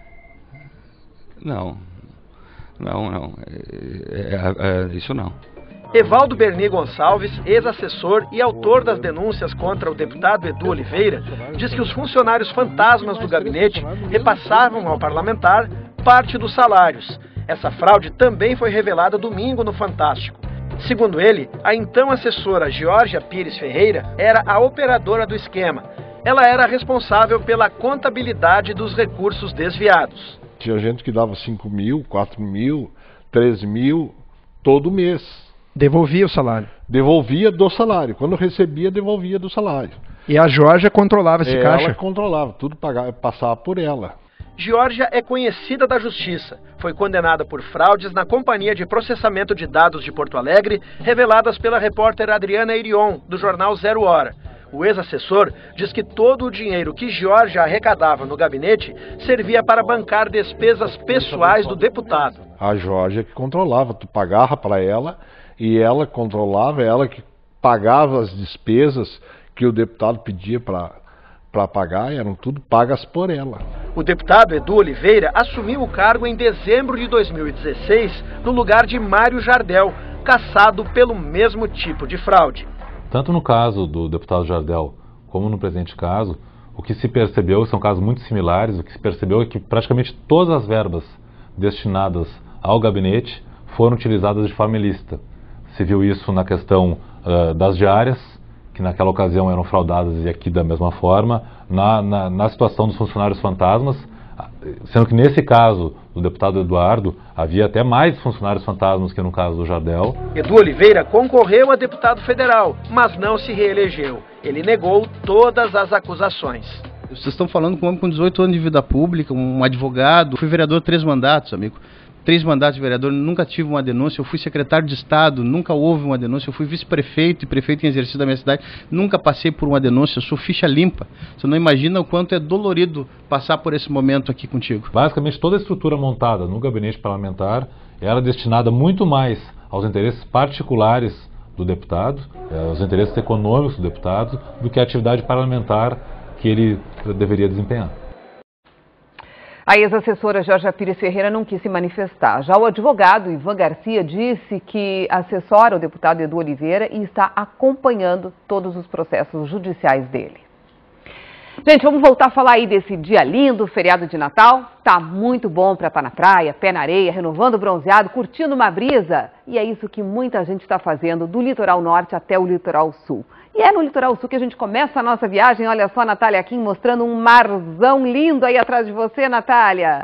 Não, não, não, é, é, é, isso não. Evaldo Berni Gonçalves, ex-assessor e autor das denúncias contra o deputado Edu Oliveira, diz que os funcionários fantasmas do gabinete repassavam ao parlamentar parte dos salários. Essa fraude também foi revelada domingo no Fantástico. Segundo ele, a então assessora Georgia Pires Ferreira era a operadora do esquema. Ela era responsável pela contabilidade dos recursos desviados. Tinha gente que dava cinco mil, quatro mil, três mil todo mês. Devolvia o salário? Devolvia do salário. Quando recebia, devolvia do salário. E a Georgia controlava esse ela caixa? Ela controlava, tudo pagava, passava por ela. Georgia é conhecida da justiça. Foi condenada por fraudes na Companhia de Processamento de Dados de Porto Alegre, reveladas pela repórter Adriana Irion, do jornal Zero Hora. O ex-assessor diz que todo o dinheiro que Georgia arrecadava no gabinete servia para bancar despesas pessoais do deputado. A Georgia que controlava, tu pagava para ela e ela controlava, ela que pagava as despesas que o deputado pedia para para pagar, eram tudo pagas por ela. O deputado Edu Oliveira assumiu o cargo em dezembro de dois mil e dezesseis, no lugar de Mário Jardel, cassado pelo mesmo tipo de fraude. Tanto no caso do deputado Jardel, como no presente caso, o que se percebeu, são casos muito similares, o que se percebeu é que praticamente todas as verbas destinadas ao gabinete foram utilizadas de forma ilícita. Se viu isso na questão uh, das diárias, que naquela ocasião eram fraudadas e aqui da mesma forma, na, na, na situação dos funcionários fantasmas, sendo que nesse caso do deputado Eduardo, havia até mais funcionários fantasmas que no caso do Jardel. Edu Oliveira concorreu a deputado federal, mas não se reelegeu. Ele negou todas as acusações. Vocês estão falando com um homem com dezoito anos de vida pública, um advogado. Fui vereador três mandatos, amigo. Três mandatos de vereador, nunca tive uma denúncia. Eu fui secretário de Estado, nunca houve uma denúncia. Eu fui vice-prefeito e prefeito em exercício da minha cidade, nunca passei por uma denúncia. Eu sou ficha limpa. Você não imagina o quanto é dolorido passar por esse momento aqui contigo. Basicamente, toda a estrutura montada no gabinete parlamentar era destinada muito mais aos interesses particulares do deputado, aos interesses econômicos do deputado, do que a atividade parlamentar que ele deveria desempenhar. A ex-assessora Georgia Pires Ferreira não quis se manifestar. Já o advogado Ivan Garcia disse que assessora o deputado Edu Oliveira e está acompanhando todos os processos judiciais dele. Gente, vamos voltar a falar aí desse dia lindo, feriado de Natal. Tá muito bom para estar na praia, pé na areia, renovando o bronzeado, curtindo uma brisa. E é isso que muita gente está fazendo do litoral norte até o litoral sul. E é no litoral sul que a gente começa a nossa viagem. Olha só a Natália Kim mostrando um marzão lindo aí atrás de você, Natália.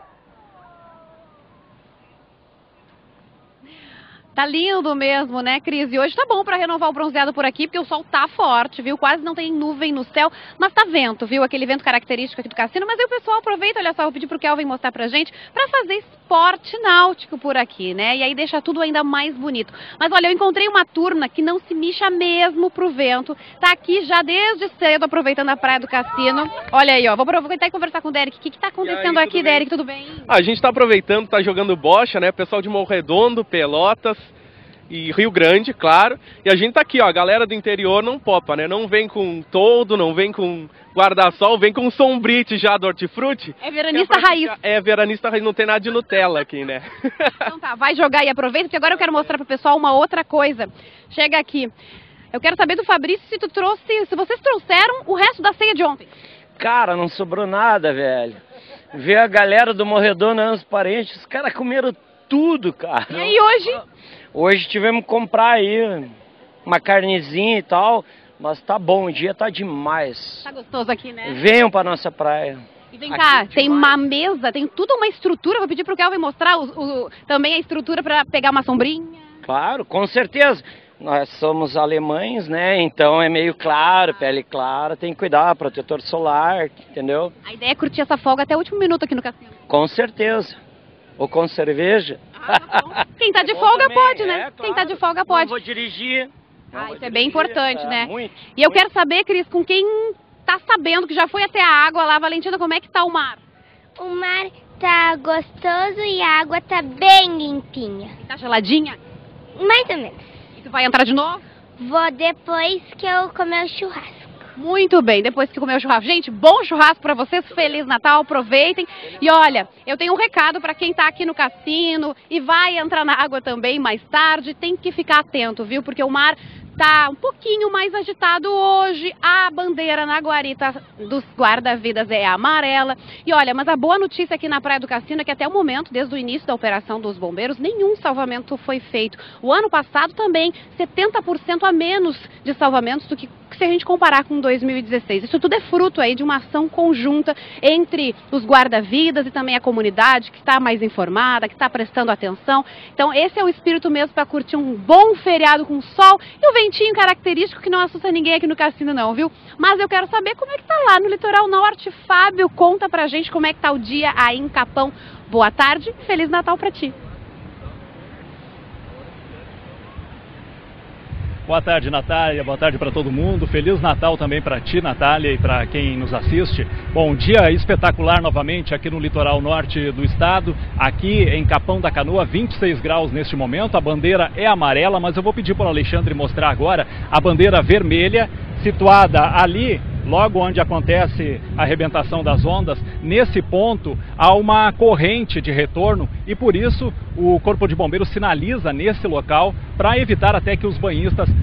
Tá lindo mesmo, né, Cris? E hoje tá bom para renovar o bronzeado por aqui, porque o sol tá forte, viu? Quase não tem nuvem no céu, mas tá vento, viu? Aquele vento característico aqui do cassino. Mas aí o pessoal aproveita, olha só, vou pedir pro Kelvin mostrar pra gente, pra fazer esporte náutico por aqui, né? E aí deixa tudo ainda mais bonito. Mas olha, eu encontrei uma turma que não se mixa mesmo pro vento. Tá aqui já desde cedo, aproveitando a praia do cassino. Olha aí, ó, vou aproveitar e conversar com o Derek. O que que tá acontecendo aí, aqui, Derek? Tudo bem? A gente tá aproveitando, tá jogando bocha, né? Pessoal de Morro Redondo, Pelotas e Rio Grande, claro. E a gente tá aqui, ó, a galera do interior não popa, né? Não vem com toldo, não vem com guarda-sol, vem com sombrite já do hortifruti. É veranista raiz. É veranista raiz, não tem nada de Nutella aqui, né? Então tá, vai jogar e aproveita, porque agora eu quero mostrar pro pessoal uma outra coisa. Chega aqui. Eu quero saber do Fabrício se tu trouxe, se vocês trouxeram o resto da ceia de ontem. Cara, não sobrou nada, velho. Ver a galera do Morredor, né, os parentes, os caras comeram tudo, cara. E aí hoje? Hoje tivemos que comprar aí uma carnezinha e tal, mas tá bom, o dia tá demais. Tá gostoso aqui, né? Venham pra nossa praia. E vem cá, Aqui, tem demais. uma mesa, tem tudo uma estrutura, vou pedir pro Kelvin mostrar o, o, também a estrutura pra pegar uma sombrinha. Claro, com certeza. Nós somos alemães, né? Então é meio claro, pele clara, tem que cuidar, protetor solar, entendeu? A ideia é curtir essa folga até o último minuto aqui no cassino. Com certeza. Ou com cerveja. Ah, Quem tá de folga também, pode, né? é, claro. Quem tá de folga pode. Não vou dirigir. Não Ah, vou isso é bem dirigir, importante, é, né? Muito. E eu quero saber, Cris, com quem tá sabendo que já foi até a água lá, Valentina, como é que tá o mar? O mar tá gostoso e a água tá bem limpinha. E tá geladinha? Mais ou menos. E tu vai entrar de novo? Vou depois que eu comer o churrasco. Muito bem, depois que comer o churrasco. Gente, bom churrasco pra vocês, Feliz Natal, aproveitem. E olha, eu tenho um recado pra quem tá aqui no cassino e vai entrar na água também mais tarde. Tem que ficar atento, viu? Porque o mar tá um pouquinho mais agitado hoje. A bandeira na guarita dos guarda-vidas é amarela. E olha, mas a boa notícia aqui na Praia do Cassino é que até o momento, desde o início da operação dos bombeiros, nenhum salvamento foi feito. O ano passado também, setenta por cento a menos de salvamentos do que se a gente comparar com dois mil e dezesseis. Isso tudo é fruto aí de uma ação conjunta entre os guarda-vidas e também a comunidade que está mais informada, que está prestando atenção. Então esse é o espírito mesmo para curtir um bom feriado com sol e o ventinho característico que não assusta ninguém aqui no cassino não, viu? Mas eu quero saber como é que tá lá no litoral norte. Fábio, conta pra gente como é que tá o dia aí em Capão. Boa tarde, Feliz Natal pra ti. Boa tarde, Natália. Boa tarde para todo mundo. Feliz Natal também para ti, Natália, e para quem nos assiste. Bom, dia espetacular novamente aqui no litoral norte do estado. Aqui em Capão da Canoa, vinte e seis graus neste momento. A bandeira é amarela, mas eu vou pedir para o Alexandre mostrar agora a bandeira vermelha, situada ali, logo onde acontece a arrebentação das ondas. Nesse ponto há uma corrente de retorno e por isso o Corpo de Bombeiros sinaliza nesse local para evitar até que os banhistas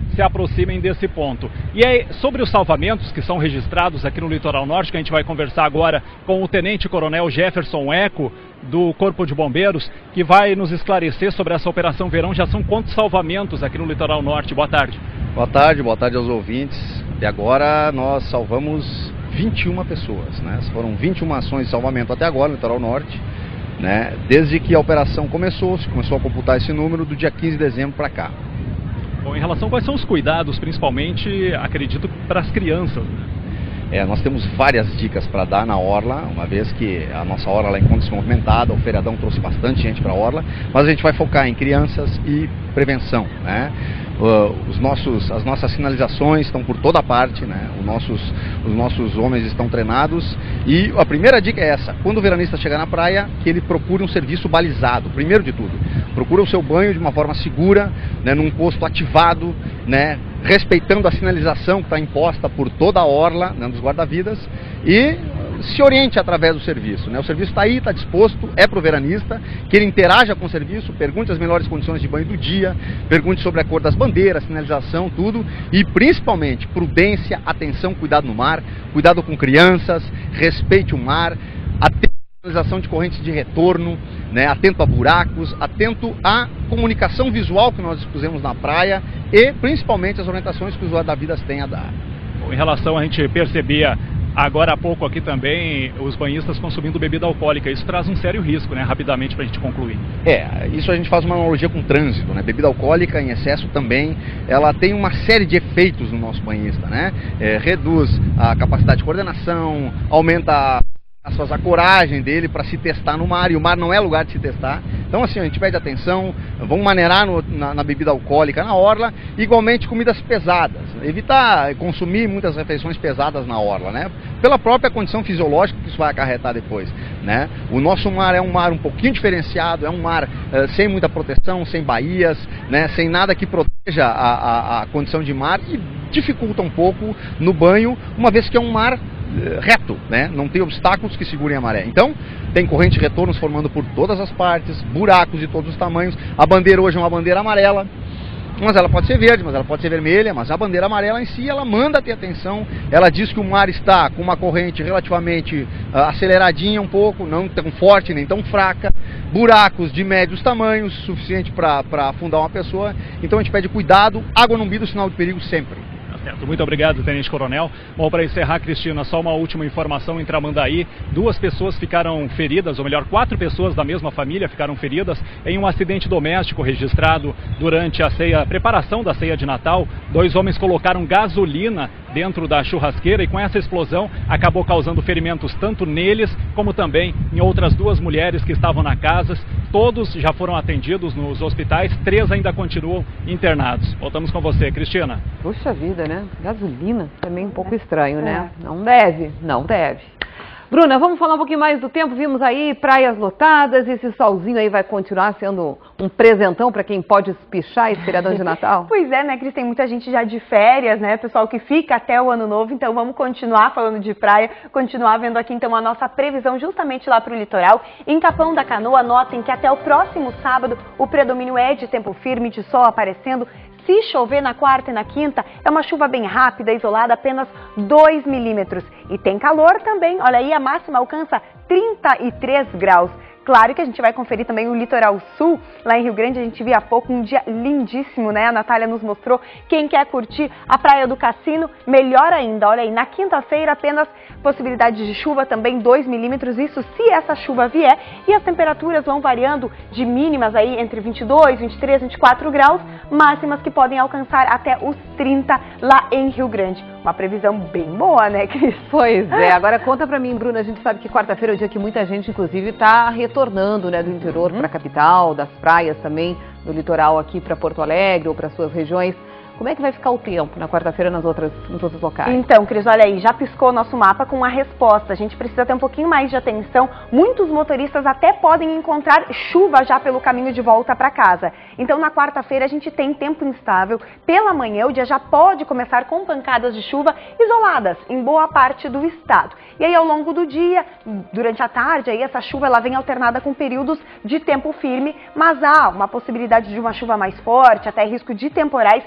se aproximem desse ponto. E é sobre os salvamentos que são registrados aqui no Litoral Norte, que a gente vai conversar agora com o Tenente Coronel Jefferson Eco, do Corpo de Bombeiros, que vai nos esclarecer sobre essa Operação Verão. Já são quantos salvamentos aqui no Litoral Norte? Boa tarde. Boa tarde, boa tarde aos ouvintes. E agora nós salvamos vinte e uma pessoas, né? Foram vinte e uma ações de salvamento até agora no Litoral Norte, né? Desde que a operação começou, se começou a computar esse número do dia quinze de dezembro para cá. Bom, em relação a quais são os cuidados, principalmente, acredito, para as crianças, né? É, nós temos várias dicas para dar na Orla, uma vez que a nossa Orla encontra-se movimentada, o feriadão trouxe bastante gente para a Orla, mas a gente vai focar em crianças e prevenção, né? Uh, os nossos, as nossas sinalizações estão por toda parte, né? Os nossos, os nossos homens estão treinados e a primeira dica é essa: quando o veranista chegar na praia, que ele procure um serviço balizado, primeiro de tudo. Procura o seu banho de uma forma segura, né? Num posto ativado, né? Respeitando a sinalização que está imposta por toda a orla, né? Dos guarda-vidas, e se oriente através do serviço, né? O serviço está aí, está disposto, é para o veranista, que ele interaja com o serviço, pergunte as melhores condições de banho do dia, pergunte sobre a cor das bandeiras, sinalização, tudo, e principalmente prudência, atenção, cuidado no mar, cuidado com crianças, respeite o mar, atento à sinalização de correntes de retorno, né? Atento a buracos, atento à comunicação visual que nós dispusemos na praia e principalmente as orientações que os guarda-vidas têm a dar. Bom, em relação, a gente percebia agora há pouco aqui também os banhistas consumindo bebida alcoólica. Isso traz um sério risco, né? Rapidamente, para a gente concluir. É, isso a gente faz uma analogia com o trânsito, né? Bebida alcoólica em excesso também, ela tem uma série de efeitos no nosso banhista, né? É, reduz a capacidade de coordenação, aumenta a a coragem dele para se testar no mar, e o mar não é lugar de se testar. Então assim, a gente pede atenção, vamos maneirar no, na, na bebida alcoólica na orla, igualmente comidas pesadas, evitar consumir muitas refeições pesadas na orla, né? Pela própria condição fisiológica que isso vai acarretar depois, né? O nosso mar é um mar um pouquinho diferenciado, é um mar uh, sem muita proteção, sem baías, né? Sem nada que proteja a, a, a condição de mar, e dificulta um pouco no banho, uma vez que é um mar reto, né? Não tem obstáculos que segurem a maré. Então, tem corrente de retorno formando por todas as partes, buracos de todos os tamanhos. A bandeira hoje é uma bandeira amarela, mas ela pode ser verde, mas ela pode ser vermelha, mas a bandeira amarela em si, ela manda ter atenção. Ela diz que o mar está com uma corrente relativamente uh, aceleradinha um pouco, não tão forte nem tão fraca, buracos de médios tamanhos, suficiente para afundar uma pessoa. Então a gente pede cuidado, água no umbigo, sinal de perigo sempre. Certo. Muito obrigado, Tenente Coronel. Bom, para encerrar, Cristina, só uma última informação em Tramandaí. Duas pessoas ficaram feridas, ou melhor, quatro pessoas da mesma família ficaram feridas em um acidente doméstico registrado durante a ceia, a preparação da ceia de Natal. Dois homens colocaram gasolina dentro da churrasqueira e com essa explosão acabou causando ferimentos tanto neles como também em outras duas mulheres que estavam na casa. Todos já foram atendidos nos hospitais, três ainda continuam internados. Voltamos com você, Cristina. Puxa vida, né? Gasolina também um pouco estranho, né? É. Não deve, não deve. Bruna, vamos falar um pouquinho mais do tempo. Vimos aí praias lotadas, e esse solzinho aí vai continuar sendo um presentão para quem pode espichar esse feriadão de Natal? Pois é, né, Cris? Tem muita gente já de férias, né? Pessoal que fica até o ano novo, então vamos continuar falando de praia, continuar vendo aqui então a nossa previsão justamente lá para o litoral. Em Capão da Canoa, notem que até o próximo sábado o predomínio é de tempo firme, de sol aparecendo. Se chover na quarta e na quinta, é uma chuva bem rápida, isolada, apenas dois milímetros. E tem calor também, olha aí, a máxima alcança trinta e três graus. Claro que a gente vai conferir também o litoral sul, lá em Rio Grande a gente viu há pouco um dia lindíssimo, né? A Natália nos mostrou. Quem quer curtir a Praia do Cassino, melhor ainda. Olha aí, na quinta-feira apenas possibilidade de chuva também, dois milímetros, isso se essa chuva vier. E as temperaturas vão variando de mínimas aí entre vinte e dois, vinte e três, vinte e quatro graus, máximas que podem alcançar até os trinta lá em Rio Grande. Uma previsão bem boa, né, Cris? Pois é. Agora conta pra mim, Bruna, a gente sabe que quarta-feira é o dia que muita gente, inclusive, está retornando, né, do interior para a capital, das praias também, do litoral aqui para Porto Alegre ou para suas regiões. Como é que vai ficar o tempo na quarta-feira nas outras, nos outros locais? Então, Cris, olha aí, já piscou o nosso mapa com a resposta. A gente precisa ter um pouquinho mais de atenção. Muitos motoristas até podem encontrar chuva já pelo caminho de volta para casa. Então, na quarta-feira, a gente tem tempo instável. Pela manhã, o dia já pode começar com pancadas de chuva isoladas em boa parte do estado. E aí, ao longo do dia, durante a tarde, aí, essa chuva ela vem alternada com períodos de tempo firme, mas há uma possibilidade de uma chuva mais forte, até risco de temporais no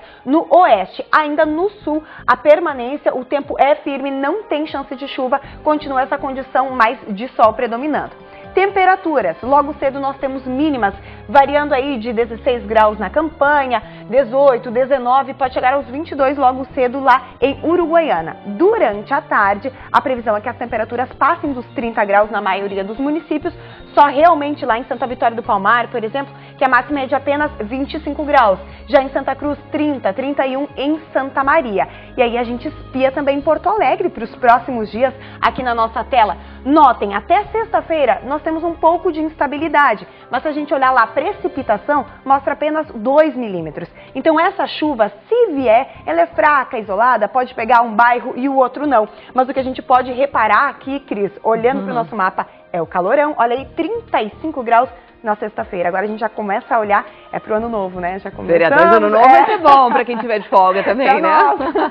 no oeste. Ainda no sul, a permanência, o tempo é firme, não tem chance de chuva, continua essa condição mais de sol predominando. Temperaturas, logo cedo nós temos mínimas variando aí de dezesseis graus na Campanha, dezoito, dezenove, pode chegar aos vinte e dois logo cedo lá em Uruguaiana. Durante a tarde, a previsão é que as temperaturas passem dos trinta graus na maioria dos municípios, só realmente lá em Santa Vitória do Palmar, por exemplo, que a máxima é de apenas vinte e cinco graus. Já em Santa Cruz, trinta, trinta e um em Santa Maria. E aí a gente espia também Porto Alegre para os próximos dias aqui na nossa tela. Notem, até sexta-feira nós temos um pouco de instabilidade, mas se a gente olhar lá a precipitação, mostra apenas dois milímetros. Então essa chuva, se vier, ela é fraca, isolada, pode pegar um bairro e o outro não. Mas o que a gente pode reparar aqui, Cris, olhando uhum. para o nosso mapa, é o calorão. Olha aí, trinta e cinco graus na sexta-feira. Agora a gente já começa a olhar, é pro ano novo, né? Já Feriadão de ano novo é. vai ser bom para quem tiver de folga também, é né?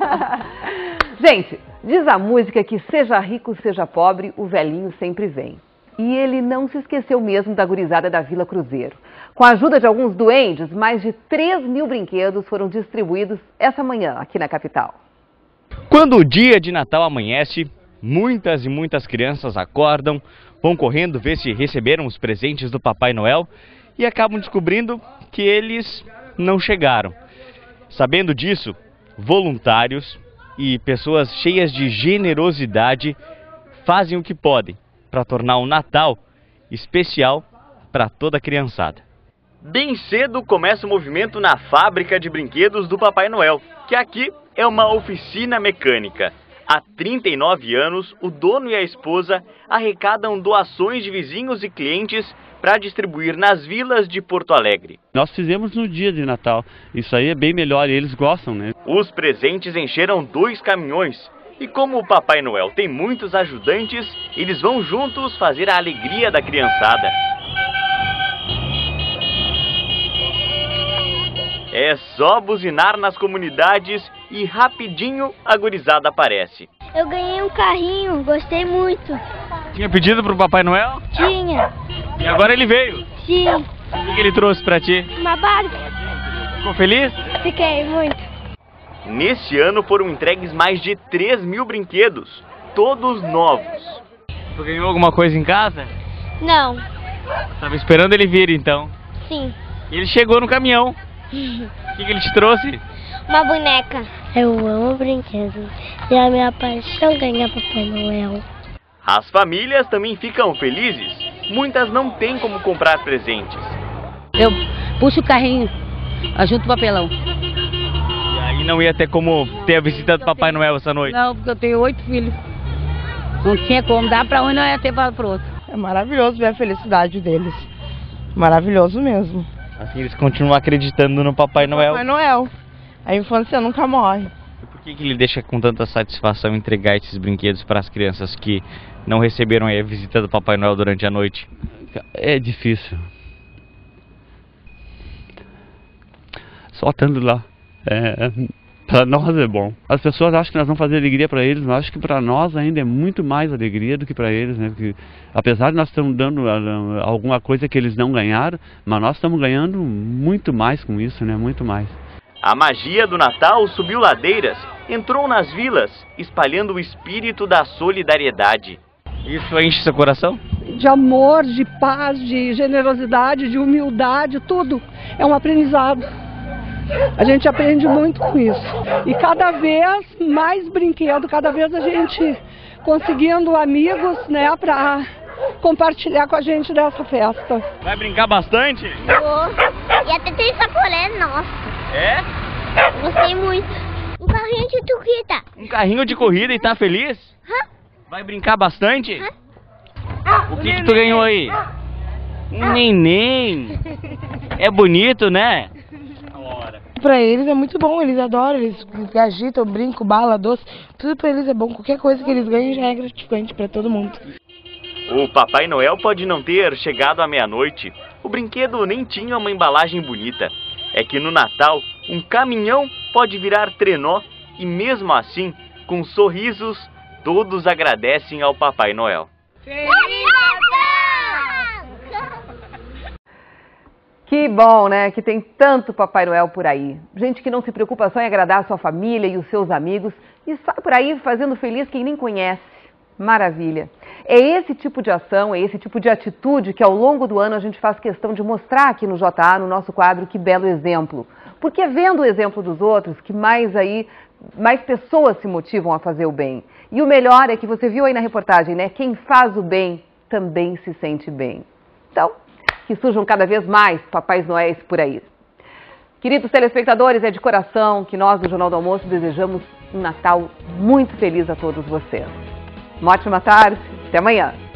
Gente, diz a música que seja rico, seja pobre, o velhinho sempre vem. E ele não se esqueceu mesmo da gurizada da Vila Cruzeiro. Com a ajuda de alguns duendes, mais de três mil brinquedos foram distribuídos essa manhã aqui na capital. Quando o dia de Natal amanhece, muitas e muitas crianças acordam, vão correndo ver se receberam os presentes do Papai Noel e acabam descobrindo que eles não chegaram. Sabendo disso, voluntários e pessoas cheias de generosidade fazem o que podem para tornar o Natal especial para toda a criançada. Bem cedo começa o movimento na fábrica de brinquedos do Papai Noel, que aqui é uma oficina mecânica. Há trinta e nove anos, o dono e a esposa arrecadam doações de vizinhos e clientes para distribuir nas vilas de Porto Alegre. Nós fizemos no dia de Natal, isso aí é bem melhor e eles gostam, né? Os presentes encheram dois caminhões e como o Papai Noel tem muitos ajudantes, eles vão juntos fazer a alegria da criançada. É só buzinar nas comunidades e rapidinho a gurizada aparece. Eu ganhei um carrinho, gostei muito. Tinha pedido pro Papai Noel? Tinha. E agora ele veio? Sim. O que ele trouxe pra ti? Uma Barbie. Ficou feliz? Fiquei muito. Nesse ano foram entregues mais de três mil brinquedos, todos novos. Tu ganhou alguma coisa em casa? Não. Tava esperando ele vir então? Sim. E ele chegou no caminhão. O que, que ele te trouxe? Uma boneca. Eu amo brinquedos. E a minha paixão é ganhar Papai Noel. As famílias também ficam felizes. Muitas não têm como comprar presentes. Eu puxo o carrinho, ajunto o papelão. E aí não ia ter como ter a visita do Papai Noel essa noite? Não, porque eu tenho oito filhos. Não tinha como dar para um e não ia ter para o outro. É maravilhoso ver a felicidade deles. Maravilhoso mesmo. Assim eles continuam acreditando no Papai Noel. Papai Noel. A infância nunca morre. E por que que ele deixa com tanta satisfação entregar esses brinquedos para as crianças que não receberam a visita do Papai Noel durante a noite? É difícil. Só estando lá. É, para nós é bom. As pessoas acham que nós vamos fazer alegria para eles, mas acho que para nós ainda é muito mais alegria do que para eles, né? Porque, apesar de nós estamos dando uh, alguma coisa que eles não ganharam, mas nós estamos ganhando muito mais com isso, né? Muito mais. A magia do Natal subiu ladeiras, entrou nas vilas, espalhando o espírito da solidariedade. Isso enche seu coração? De amor, de paz, de generosidade, de humildade, tudo. É um aprendizado. A gente aprende muito com isso. E cada vez mais brinquedo, cada vez a gente conseguindo amigos, né, para compartilhar com a gente dessa festa. Vai brincar bastante? Vou. E até tem sacolé nosso. É? Gostei muito. Um carrinho de corrida. Um carrinho de corrida e tá feliz? Hã? Vai brincar bastante? Hã? O que que tu ganhou aí? Um neném. É bonito, né? Pra eles é muito bom, eles adoram, eles agitam, brincam, bala, doce, tudo pra eles é bom. Qualquer coisa que eles ganhem já é gratificante pra todo mundo. O Papai Noel pode não ter chegado à meia-noite. O brinquedo nem tinha uma embalagem bonita. É que no Natal, um caminhão pode virar trenó e mesmo assim, com sorrisos, todos agradecem ao Papai Noel. Que bom, né? Que tem tanto Papai Noel por aí. Gente que não se preocupa só em agradar a sua família e os seus amigos e sai por aí fazendo feliz quem nem conhece. Maravilha. É esse tipo de ação, é esse tipo de atitude que ao longo do ano a gente faz questão de mostrar aqui no J A, no nosso quadro Que Belo Exemplo. Porque é vendo o exemplo dos outros que mais aí, mais pessoas se motivam a fazer o bem. E o melhor é que você viu aí na reportagem, né? Quem faz o bem também se sente bem. Então, que surjam cada vez mais Papais Noéis por aí. Queridos telespectadores, é de coração que nós do Jornal do Almoço desejamos um Natal muito feliz a todos vocês. Uma ótima tarde, até amanhã.